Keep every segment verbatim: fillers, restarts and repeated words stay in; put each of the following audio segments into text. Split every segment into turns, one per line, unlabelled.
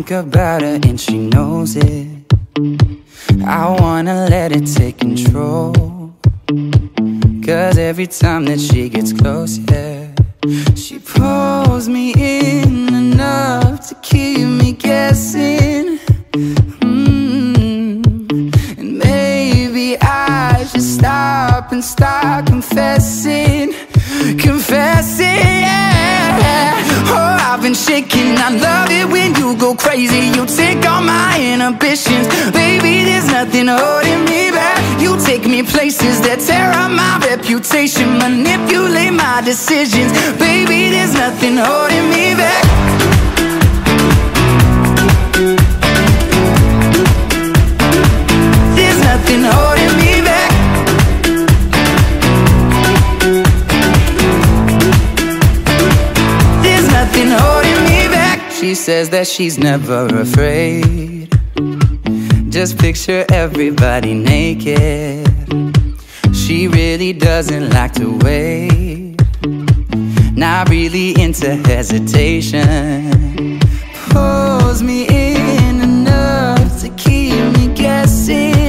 think about her and she knows it. I wanna let it take control, 'cause every time that she gets close, yeah, she pulls me in enough to keep me guessing. mm. And maybe I should stop and start confessing. Confessing, yeah. Oh, I've been shaking. I love it when you go crazy. You take all my inhibitions. Baby, there's nothing holding me back. You take me places that tear up my reputation, manipulate my decisions. Baby, there's nothing holding me back. There's nothing holding me back. There's nothing holding me back. She says that she's never afraid. Just picture everybody naked. She really doesn't like to wait. Not really into hesitation. Pulls me in enough to keep me guessing.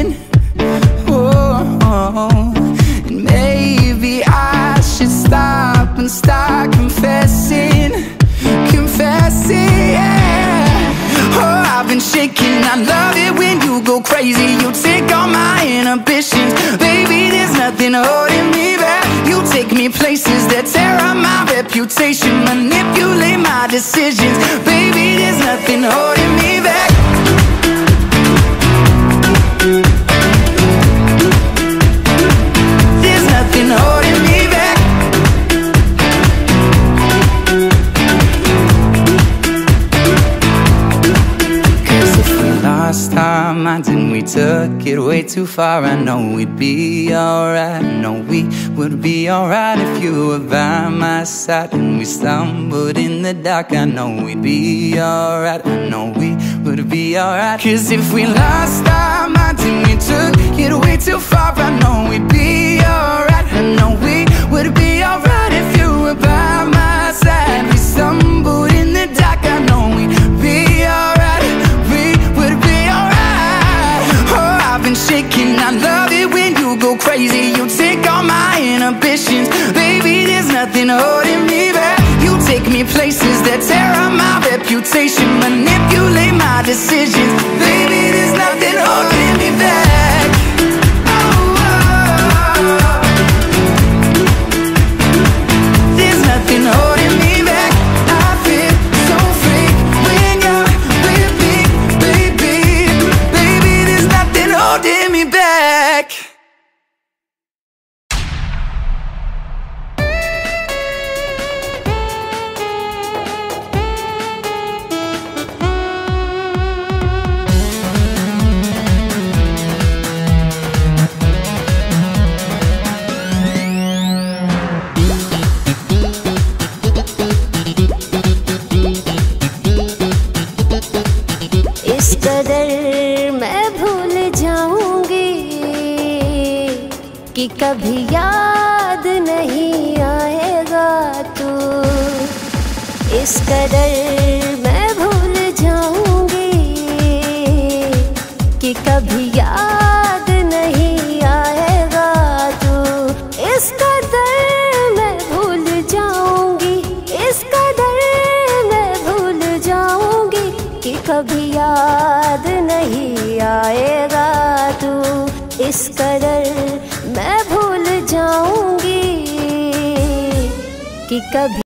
Oh, and maybe I should stop and start confessing. Confessing, yeah. Oh, I've been shaking. I love it when you go crazy. You take all my inhibitions. Baby, there's nothing holding me back. You take me places that tear up my reputation, manipulate my decisions. Baby, there's nothing holding me back. There's nothing holding me back. Lost our minds and we took it way too far. I know we'd be alright. I know we would be alright if you were by my side. And we stumbled in the dark. I know we'd be alright. I know we would be alright. 'Cause if we lost our minds and we took it way too far, I know we'd be alright. I know we would be alright if you were by my side. We stumbled in the dark. I know we'd be alright. I've been shaking. I love it when you go crazy. You take all my inhibitions. Baby, there's nothing holding me back. You take me places that tear up my reputation, manipulate my decisions. Baby, there's nothing holding me back. Oh, oh. There's nothing holding me back. I feel so free when you're with me, baby. Baby, there's nothing holding me back.
इस कदर मैं भूल जाऊंगी कि कभी याद नहीं आएगा तू। इस कदर मैं भूल जाऊंगी कि कभी याद नहीं आएगा तू। इस कदर मैं भूल जाऊंगी, इस कदर मैं भूल जाऊंगी कि कभी याद नहीं आएगा तू। इस कदर मैं भूल जाऊंगी कि कभी